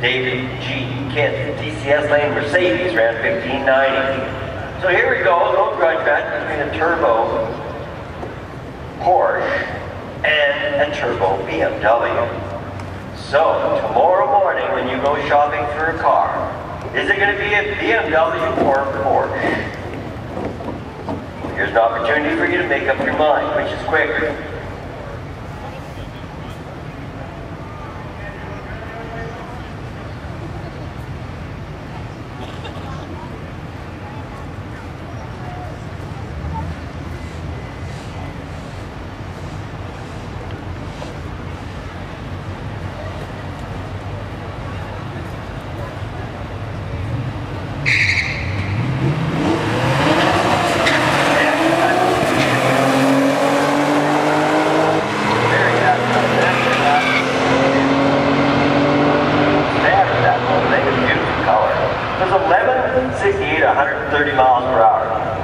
David G. Kent, TCS lane Mercedes, ran 1590. So here we go, no grudge match between a turbo Porsche and a turbo BMW. So tomorrow morning when you go shopping for a car, is it going to be a BMW or a Porsche? Here's an opportunity for you to make up your mind, which is quicker. There's 1168 130 miles per hour.